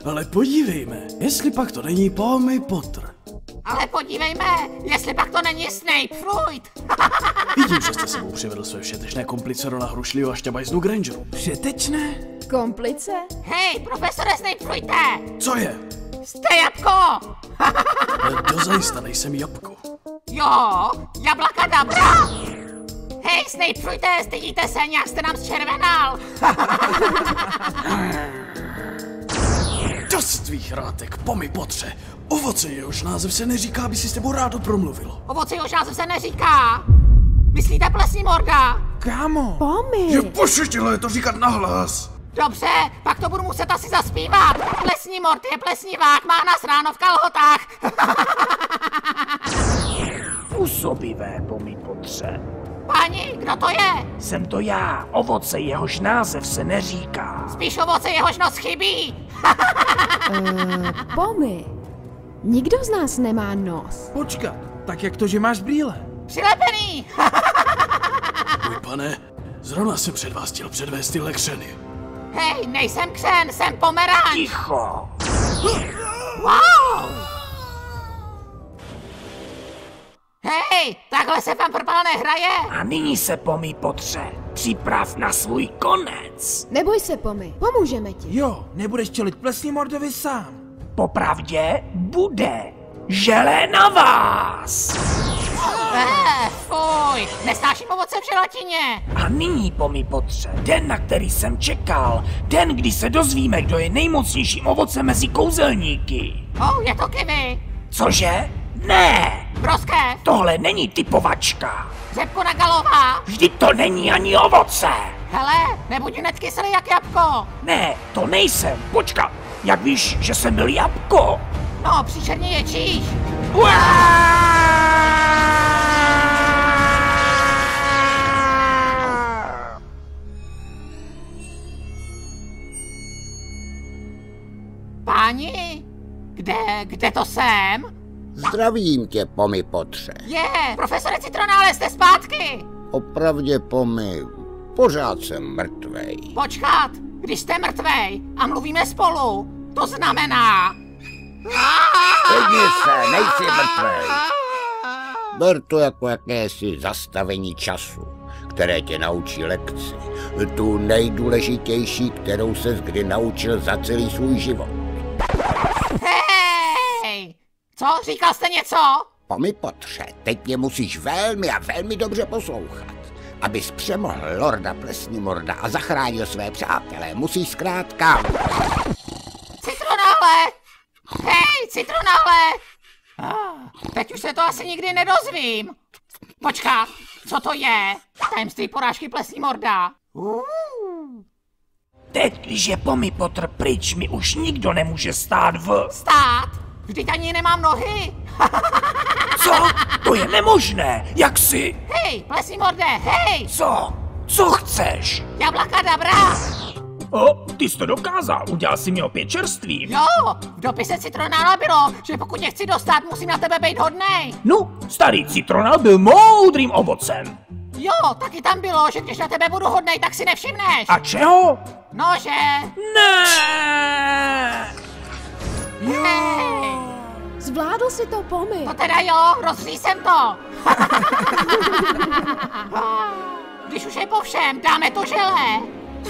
Ale podívejme, jestli pak to není Pommy Potter. Ale podívejme, jestli pak to není Snape Fruit. Vidím, že jste sebou přivedl své všetečné komplice do hrušlivého a šťabajznu Grangerů. Všetečné? Komplice? Hej, profesore Snape Fruite! Co je? Jste jabko! Dozajista nejsem jabko. Jo, jablakadabra! Hej, Snape Fruite, stydíte se, nějak jste nám zčervenal. Dost tvých hrátek, Pommy Potře. Ovoce, jehož název se neříká, aby si s tebou rádo promluvilo. Ovoce, jehož název se neříká. Myslíte plesní morda? Kámo! Pommy! Je pošetilé to říkat nahlas. Dobře, pak to budu muset asi zaspívat. Plesní mord je plesnivák, má nás ráno v kalhotách. Působivé, Pommy Potře. Páni, kdo to je? Jsem to já, ovoce, jehož název se neříká. Spíš ovoce, jehož nos chybí. Pommy, nikdo z nás nemá nos. Počkat, tak jak to, že máš brýle? Přilepený. Můj pane, zrovna jsem před vás chtěl předvést tyhle křeny. Hej, nejsem křen, jsem pomeranč. Ticho! Wow! Hej, takhle se vám fotbal nehraje. A nyní se, Pommy Potře, připrav na svůj konec. Neboj se, Pommy, pomůžeme ti. Jo, nebudeš čelit plesní mordovi sám. Popravdě bude. Želé na vás! Fuj, nesnáším ovoce v želatině. A nyní, Pommy Potře, den, na který jsem čekal. Den, kdy se dozvíme, kdo je nejmocnějším ovocem mezi kouzelníky. Je to kiwi. Cože? Ne! Broskev. Tohle není typovačka. Řepku na galová. Vždyť to není ani ovoce. Hele, nebuď hned kyselý jak jabko. Ne, to nejsem. Počkat, jak víš, že jsem byl jabko? No, příšerně ječíš. Páni, kde to jsem? Zdravím tě, Pommy Potře. Profesore Citronále, jste zpátky. Opravdě, Pommy, pořád jsem mrtvej. Počkat, když jste mrtvej a mluvíme spolu, to znamená... Sedni se, nejsi mrtvej. Ber to jako jakési zastavení času, které tě naučí lekci. Tu nejdůležitější, kterou ses kdy naučil za celý svůj život. Hej! Co? Říkal jste něco? Pommy Potře, teď mě musíš velmi a velmi dobře poslouchat. Abys přemohl lorda Plesní morda a zachránil své přátele, musíš zkrátka... Citronále! Hej, Citronále! Teď už se to asi nikdy nedozvím. Počkat, co to je? Tajemství porážky Plesní morda. Teď, když je Pommy Potter pryč, mi už nikdo nemůže stát v... Stát? Vždyť ani nemám nohy. Co? To je nemožné. Jak si... Hej, Plesní morde, hej! Co? Co chceš? Jablakadabra! Ty jsi to dokázal. Udělal si mi opět čerství. Jo, v dopise Citronála bylo, že pokud tě chci dostat, musím na tebe být hodnej. No, starý Citronál byl moudrým ovocem. Jo, taky tam bylo, že když na tebe budu hodnej, tak si nevšimneš. A čeho? Nože. Ne! Hej. Zvládl si to, Pommy. No teda jo, rozří jsem to. Když už je po všem, dáme to želé.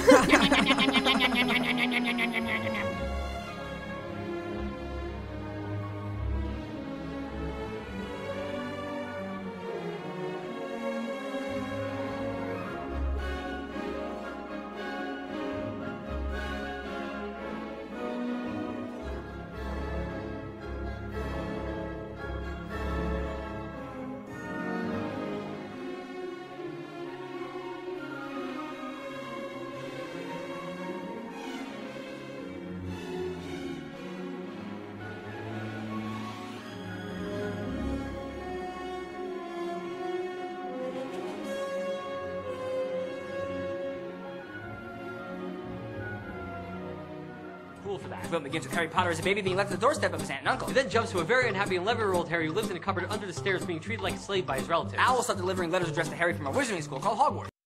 Cool for that. The film begins with Harry Potter as a baby being left at the doorstep of his aunt and uncle. It then jumps to a very unhappy 11-year-old Harry who lives in a cupboard under the stairs being treated like a slave by his relatives. Al will start delivering letters addressed to Harry from a wizarding school called Hogwarts.